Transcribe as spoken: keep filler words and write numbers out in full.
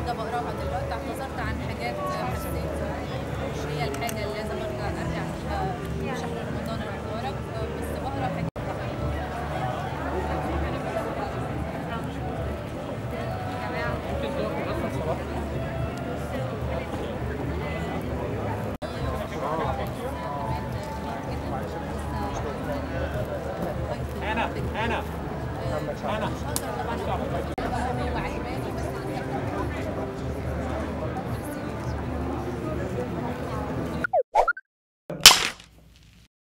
حاجه بقراها دلوقتي، اعتذرت عن حاجات حسيت مش هي الحاجه اللي لازم ارجع ارجع فيها شهر رمضان المبارك، بس بقرا حاجات. انا انا انا مش هقدر طبعا